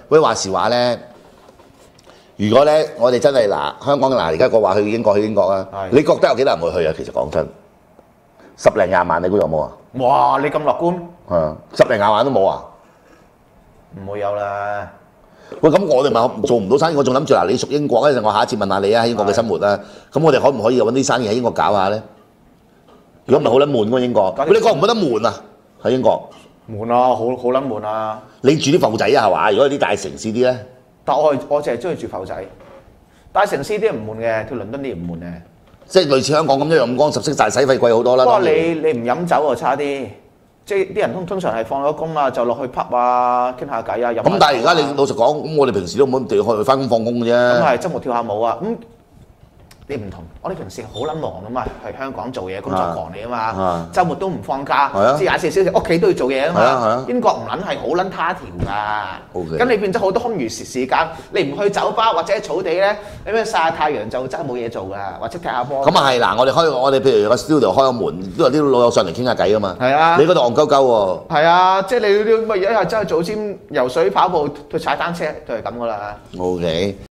喂，話時話咧，如果咧我哋真係香港而家個話去英國啊，你覺得有幾多人會去啊？其實講真，10零20萬你估有冇啊？ 哇！你咁樂觀？ 係10零20萬都冇啊？ 唔會有啦。 喂，咁我哋咪做唔到生意，我仲諗住你屬英國咧，我下一次問下你啊，喺英國嘅生活啊，咁我哋可唔可以揾啲生意喺英國搞下咧？如果唔係好撚悶喎英國，你覺唔覺得悶啊？喺英國悶啊，好撚悶啊！ 你住啲埠仔啊係嘛？如果啲大城市啲咧， 但我淨係中意住埠仔，大城市啲唔悶嘅，去倫敦啲唔悶嘅。 即係類似香港咁一樣五光十色，但係使費貴好多啦。 不過你唔飲酒就差啲。即係啲人通常係放咗工啊，就落去 pub 啊，傾下偈啊，飲。 咁但係而家你老實講，咁我哋平時都冇地去翻工放工嘅啫。 咁係周末跳下舞啊，你唔同，我哋平時好撚忙啊嘛，係香港做嘢工作狂嚟啊嘛，週末都唔放假，即係24小時屋企都要做嘢啊嘛。英國唔撚係好撚他條㗎，咁你變咗好多空餘時間，你唔去酒吧或者草地咧，你咩曬下太陽就真係冇嘢做㗎，或者踢下波。 咁啊係嗱，我哋譬如個 studio 開個門，都有啲老友上嚟傾下偈啊嘛。 係啊， 你嗰度戇鳩鳩喎。係啊，即係你咪一日真係做尖游水、跑步、去踩單車，都係咁㗎啦。 OK。